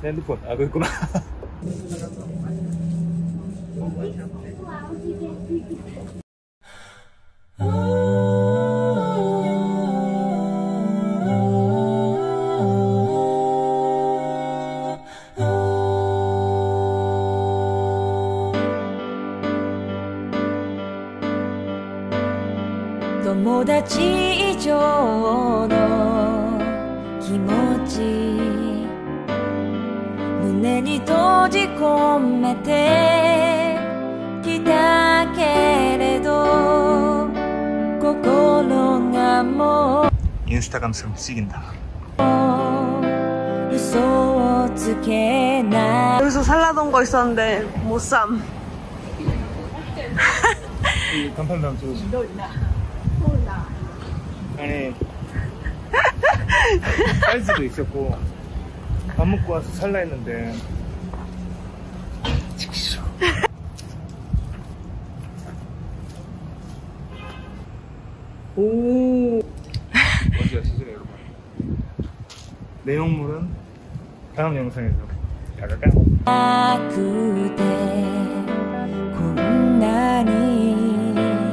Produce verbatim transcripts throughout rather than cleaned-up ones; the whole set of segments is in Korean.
핸드폰. 아, 그랬구나. 友達以上の気持ち胸に閉じ込めてきたけれど心がもう 인스타감처럼 찍인다. 嘘をつけない 여기서 살라던 거 있었는데 못 삼. 이 간판 다음 저 아니 사이즈도 있었고 밥 먹고 와서 살라 했는데 찍시죠. 오. 뭔지 아시죠 여러분? 내용물은 다음 영상에서 다가가. くてこんなに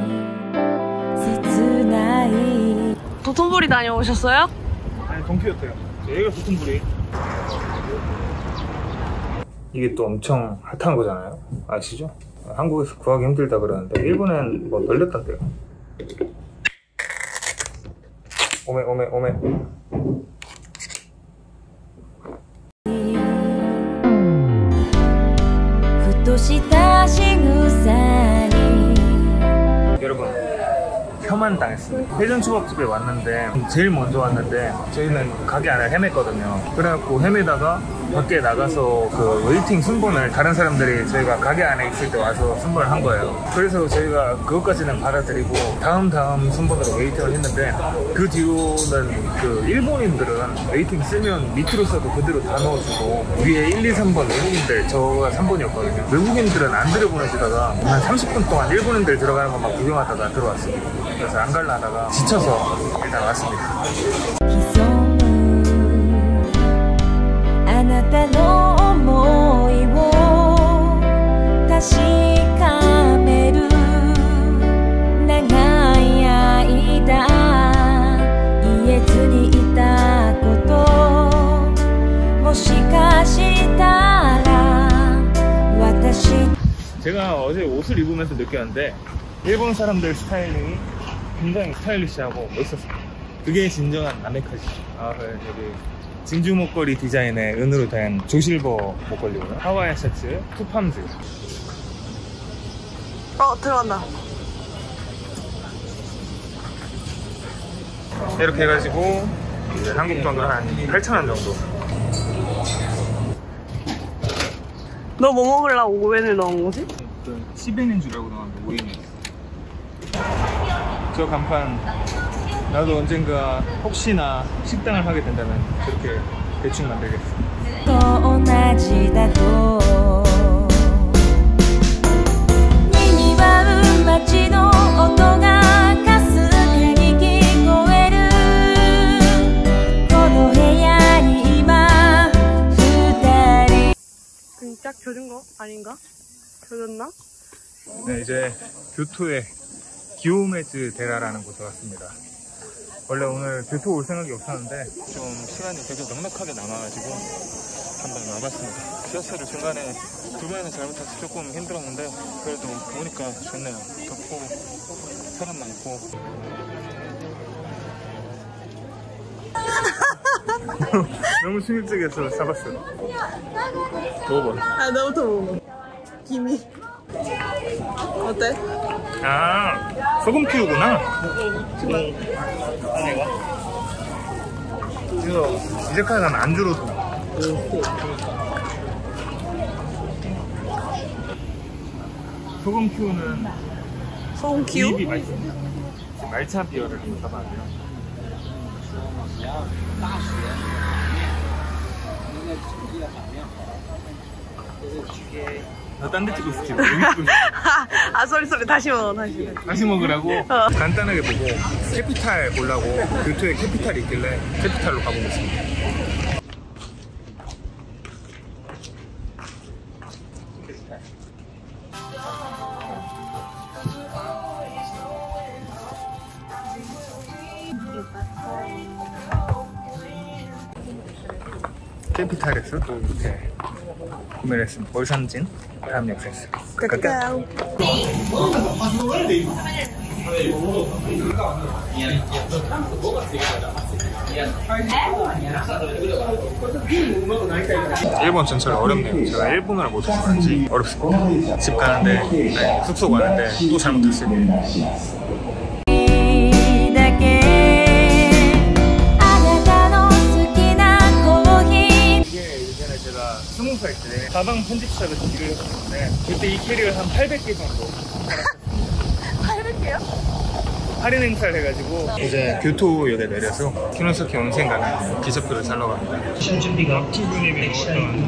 切ない 도톤보리 다녀오셨어요? 아니 동키였대요. 여기가 도톤보리. 이게 또 엄청 핫한 거잖아요. 아시죠? 한국에서 구하기 힘들다 그러는데 일본엔 뭐 널렸던데요. 오메 오메 오메. 여러분 혐한 당했어요. 회전초밥집에 왔는데 제일 먼저 왔는데 저희는 가게 안을 헤맸거든요. 그래갖고 헤매다가 밖에 나가서 그 웨이팅 순번을 다른 사람들이 저희가 가게 안에 있을 때 와서 순번을 한 거예요. 그래서 저희가 그것까지는 받아들이고 다음 다음 순번으로 웨이팅을 했는데 그 뒤로는 그 일본인들은 웨이팅 쓰면 밑으로 써도 그대로 다 넣어주고 위에 일, 이, 삼 번 외국인들, 저가 삼 번이었거든요. 외국인들은 안 들여보내주다가 한 삼십 분 동안 일본인들 들어가는 것만 구경하다가 들어왔습니다. 그래서 안 갈라 하다가 지쳐서 일단 왔습니다. あなたの想いを確かめる長い間言えずにいたこともしかしたら私 제가 어제 옷을 입으면서 느꼈는데 일본 사람들 스타일링이 굉장히 스타일리시하고 멋있었어요. 그게 진정한 남해카지. 아, 네, 여기 진주 목걸이 디자인의 은으로 된 조실버 목걸이고요. 하와이안 셔츠, 투팜즈. 어, 들어간다. 이렇게 해가지고 이제 한국 돈으로 한 팔천 원 정도. 너 뭐 먹으려고 오웬을 넣은 거지? 시벤인 줄 알고 나왔는데 오인이었어. 저 간판 나도 언젠가 혹시나 식당을 하게 된다면 그렇게 대충 만들겠어. 딱 켜준 거 아닌가? 켜졌나? 네, 이제 교토의 기요메즈 데라라는 곳에 왔습니다. 원래 오늘 교토 올 생각이 없었는데 좀 시간이 되게 넉넉하게 남아가지고 한번 와봤습니다. 지하철을 중간에 두 번이나 잘못해서 조금 힘들었는데 그래도 오니까 좋네요. 덥고 사람 많고. 너무 충격적이어서 사봤어요. 먹어봐. 아, 너부터 먹어. 김이. 어때? 아, 소금 큐구나. 응. 이거 이제까지 가면 안주로도. 소금 큐는 소금 큐? 입이 맛있습니다. 말차 비어를 한번 사봐야 나 딴 데 찍고 있었지. 아, 쏘리 쏘리. 다시 먹어, 다시. 다시 먹으라고 어. 간단하게 보고 캐피탈 보려고 교토에 캐피탈이 있길래 캐피탈로 가보고 있습니다. 캐피탈에서 또 이렇게 구매를 했습니다. 월산진 다음 역사에서 까까우. 일본 전철 어렵네요. 제가 일본어를 못해서 그런지 어렵습니다. 집 가는데 아니, 숙소 가는데 또 잘못 탔어요. 스무 살 때 가방 편집샵에서 일을 했었는데 그때 이 캐리어를 한 팔백 개 정도 팔백 개요? 할인 행사를 해가지고 이제 교토역에 내려서 키노사키 온센 가는 기차표를 사러 갑니다. 준비가 출근님이 먹었던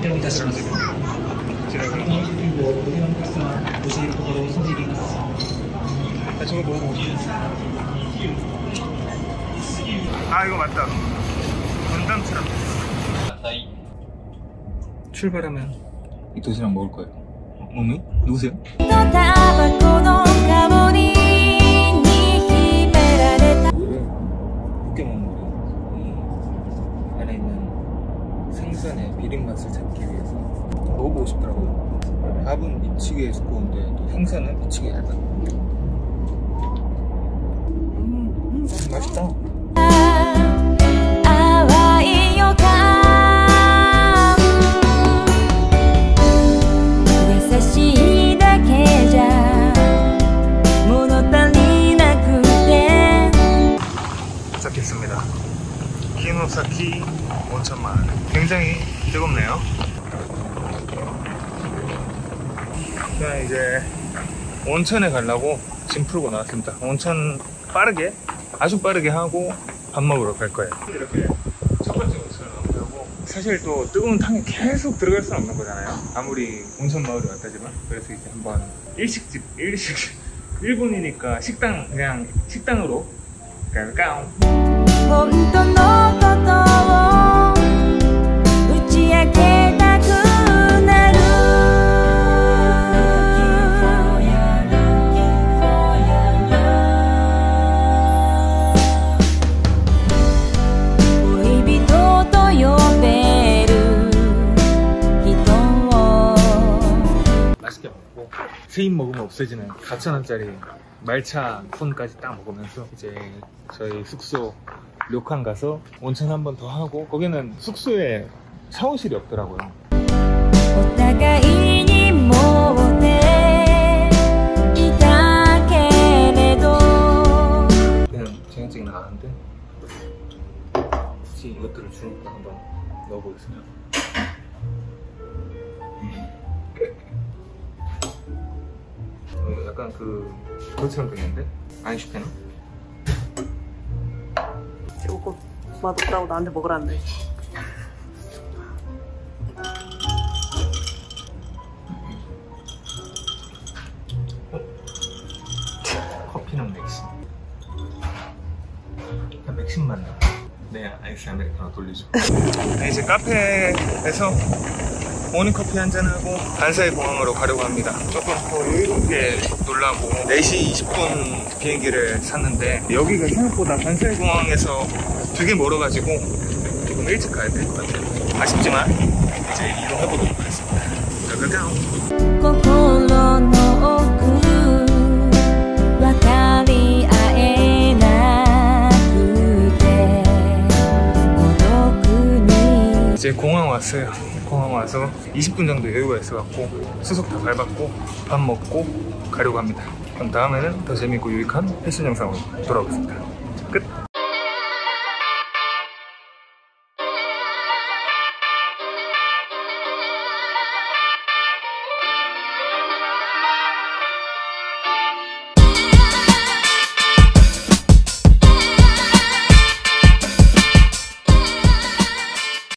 지라고 아 저거 먹어보고 싶어. 아 이거 맞다. 건담처럼 출발하면 이 도시락 먹을 거예요. 어, 어머니? 누구세요? 으깨 먹는 거예요. 이 안에 있는 생선의 비린 맛을 찾기 위해서 먹어보고 싶더라고요. 밥은 미치게 두꺼운데 또 생선은 미치게 얇아. 음, 음, 맛있다. 도착했습니다. 키노사키 온천마을. 굉장히 뜨겁네요. 자 이제 온천에 가려고 짐 풀고 나왔습니다. 온천 빠르게 아주 빠르게 하고 밥 먹으러 갈 거예요. 이렇게 첫 번째 온천을 넘겨고 사실 또 뜨거운 탕에 계속 들어갈 수는 없는 거잖아요. 아무리 온천 마을이 왔다지만. 그래서 이제 한번 일식집 일식 일본이니까 식당 그냥 식당으로 갈까요? 本当のことを打ち明けたくなる恋人と呼べる人を 맛있게 먹고 세입 먹으면 없어지는 사천 원짜리 말차 콘까지 딱 먹으면서 이제 저희 숙소 료칸 가서 온천 한 번 더 하고 거기는 숙소에 샤워실이 없더라고요. お互いに持っていたけれど 그냥 쟁쟁 나왔는데 굳이 이것들을 주니까 한번 넣어보겠습니다. 어, 약간 그 그것처럼 됐는데? 아인슈페너? 이거 맛없다고 나한테 먹으라는데. 커피는 맥심. 그냥 맥심 맛나. 네, 아이스 아메리카노 돌리죠. 네, 이제 카페에서 모닝커피 한잔하고 간사이 공항으로 가려고 합니다. 조금 더 여유롭게 놀라고 네 시 이십 분 비행기를 샀는데 여기가 생각보다 간사이 공항에서 되게 멀어가지고 조금 일찍 가야 될 것 같아요. 아쉽지만 이제 이동해보도록 하겠습니다. 가가가오. 心の奥分かり合えなくて孤独に 이제 공항 왔어요. 공항 와서 이십 분 정도 여유가 있어갖고 수속 다 밟았고 밥 먹고 가려고 합니다. 그럼 다음에는 더 재밌고 유익한 패션 영상으로 돌아오겠습니다. 끝!